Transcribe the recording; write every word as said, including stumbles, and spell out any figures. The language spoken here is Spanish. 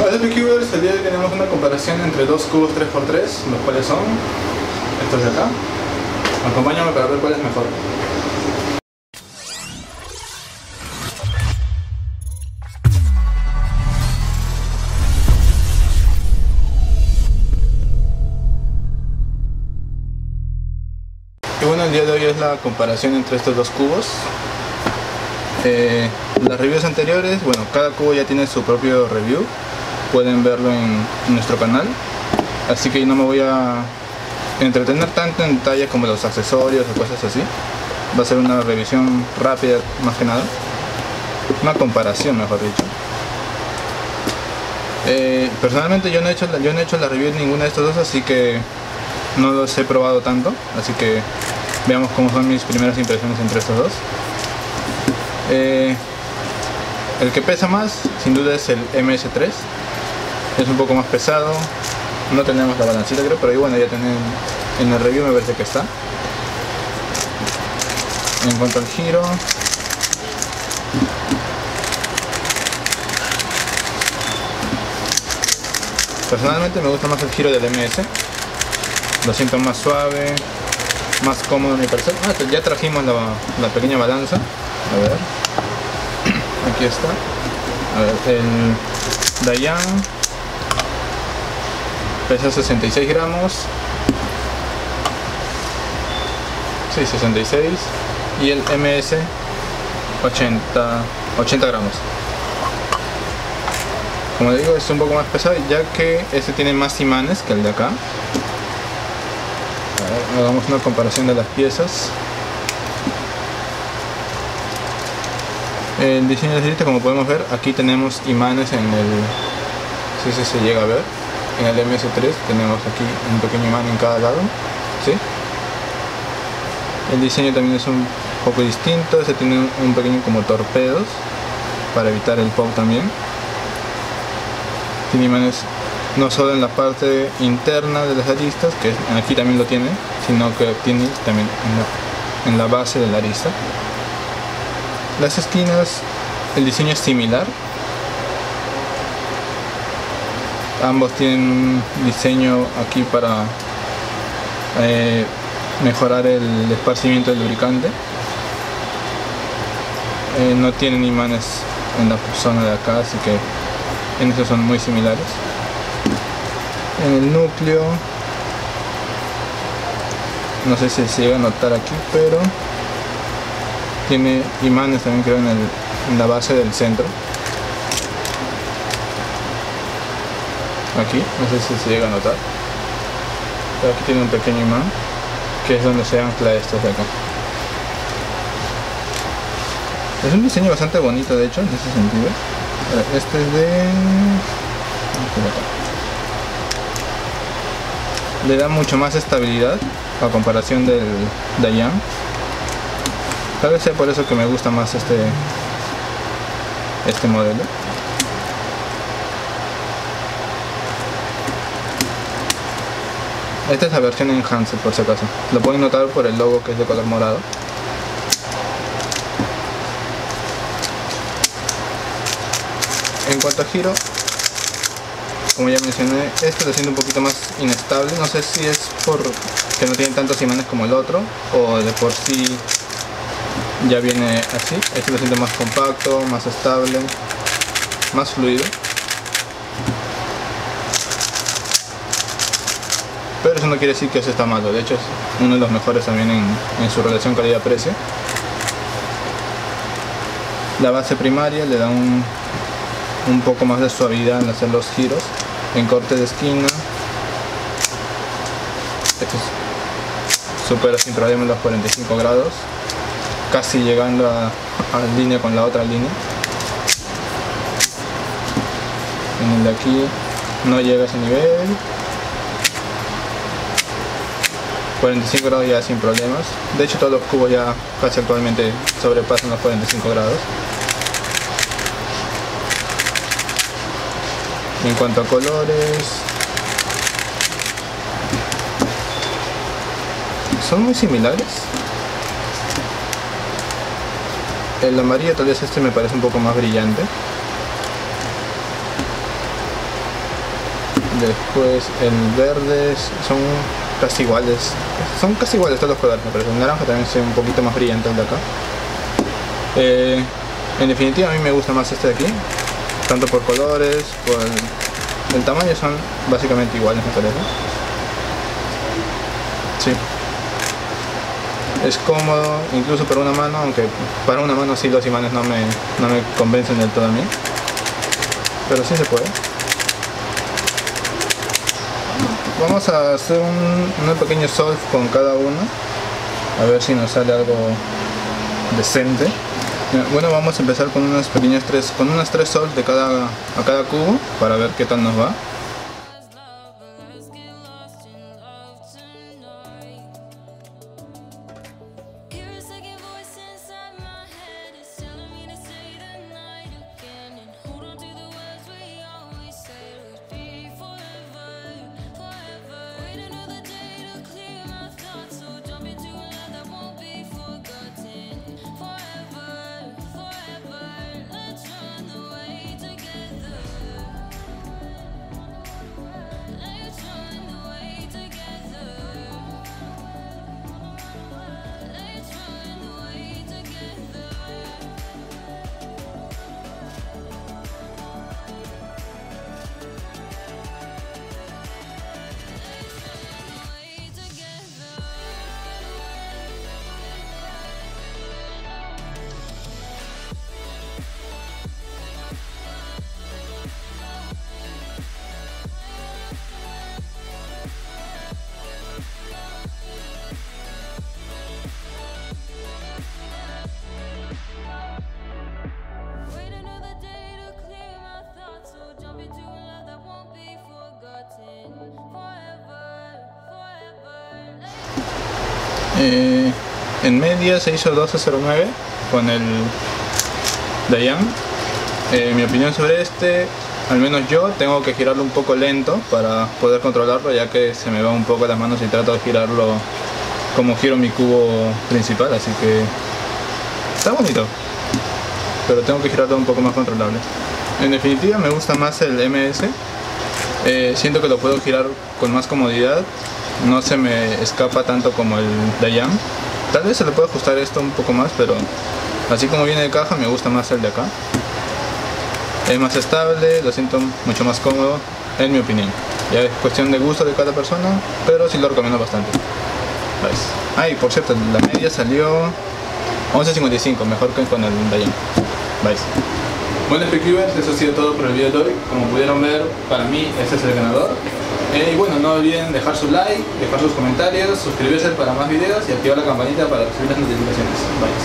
Hola BQers, el día de hoy tenemos una comparación entre dos cubos tres por tres, los cuales son estos de acá. Acompáñame para ver cuál es mejor. Y bueno, el día de hoy es la comparación entre estos dos cubos. Eh, las reviews anteriores, bueno, cada cubo ya tiene su propio review, pueden verlo en, en nuestro canal, así que no me voy a entretener tanto en detalles como los accesorios o cosas así. Va a ser una revisión rápida más que nada, una comparación mejor dicho. Eh, personalmente yo no, he hecho la, yo no he hecho la review de ninguno de estos dos, así que no los he probado tanto, así que veamos cómo son mis primeras impresiones entre estos dos. Eh, el que pesa más sin duda es el M S tres, es un poco más pesado, no tenemos la balancita creo, pero ahí bueno, ya tienen en el review me parece que está. En cuanto al giro, personalmente me gusta más el giro del M S, lo siento más suave, más cómodo a mi parecer. Ah, ya trajimos la, la pequeña balanza, a ver, aquí está, a ver, el Dayan pesa sesenta y seis gramos, sí, sesenta y seis, y el M S ochenta gramos. Como digo, es un poco más pesado ya que este tiene más imanes que el de acá. A ver, hagamos una comparación de las piezas. El diseño de la como podemos ver, aquí tenemos imanes en el, si se, se llega a ver, en el M S tres tenemos aquí un pequeño imán en cada lado, ¿sí? El diseño también es un poco distinto, este tiene un pequeño como torpedos para evitar el pop también. Tiene imanes no solo en la parte interna de las aristas, que aquí también lo tiene, sino que tiene también en la, en la base de la arista. Las esquinas, el diseño es similar. Ambos tienen un diseño aquí para eh, mejorar el esparcimiento del lubricante. Eh, no tienen imanes en la zona de acá, así que en eso son muy similares. En el núcleo, no sé si se llega a notar aquí, pero tiene imanes también creo en, el, en la base del centro. Aquí, no sé si se llega a notar, pero aquí tiene un pequeño imán que es donde se ancla estos de acá. Es un diseño bastante bonito de hecho en ese sentido. Este es de... le da mucho más estabilidad a comparación del Dayan. Tal vez sea por eso que me gusta más este este modelo. Esta es la versión Enhanced por si acaso. Lo pueden notar por el logo que es de color morado. En cuanto a giro, como ya mencioné, este lo siento un poquito más inestable. No sé si es por que no tiene tantos imanes como el otro, o de por sí ya viene así. Este lo siento más compacto, más estable, más fluido. Pero eso no quiere decir que eso está malo, de hecho es uno de los mejores también en, en su relación calidad-precio. La base primaria le da un, un poco más de suavidad al hacer los giros. En corte de esquina, esto es, supera sin problema los cuarenta y cinco grados, casi llegando a, a línea con la otra línea. En el de aquí no llega a ese nivel. cuarenta y cinco grados ya sin problemas. De hecho todos los cubos ya casi actualmente sobrepasan los cuarenta y cinco grados. En cuanto a colores, son muy similares. El amarillo tal vez este me parece un poco más brillante. Después el verde son casi iguales, son casi iguales todos los colores, pero el naranja también es un poquito más brillante el de acá. Eh, en definitiva a mí me gusta más este de aquí, tanto por colores, por el, el tamaño son básicamente iguales, me parece. Sí. Es cómodo, incluso para una mano, aunque para una mano sí los imanes no me, no me convencen del todo a mí. Pero sí se puede. Vamos a hacer un, un pequeño solve con cada uno. A ver si nos sale algo decente. Bueno, vamos a empezar con unas pequeñas tres, con unas tres solves de cada, a cada cubo para ver qué tal nos va. Eh, en media se hizo doce cero nueve con el Dayan. Eh, mi opinión sobre este, al menos yo tengo que girarlo un poco lento para poder controlarlo, ya que se me va un poco las manos y trato de girarlo como giro mi cubo principal, así que está bonito, pero tengo que girarlo un poco más controlable. En definitiva me gusta más el M S, eh, siento que lo puedo girar con más comodidad. No se me escapa tanto como el Dayan. Tal vez se le puede ajustar esto un poco más, pero así como viene de caja me gusta más el de acá. Es más estable, lo siento mucho más cómodo, en mi opinión. Ya es cuestión de gusto de cada persona, pero sí lo recomiendo bastante. ¿Ves? Ah, y por cierto, la media salió once cincuenta y cinco, mejor que con el Dayan. ¿Veis? Bueno, Speedcubers, eso ha sido todo por el video de hoy. Como pudieron ver, para mí este es el ganador. Eh, y bueno, no olviden dejar su like, dejar sus comentarios, suscribirse para más videos y activar la campanita para recibir las notificaciones. Bye.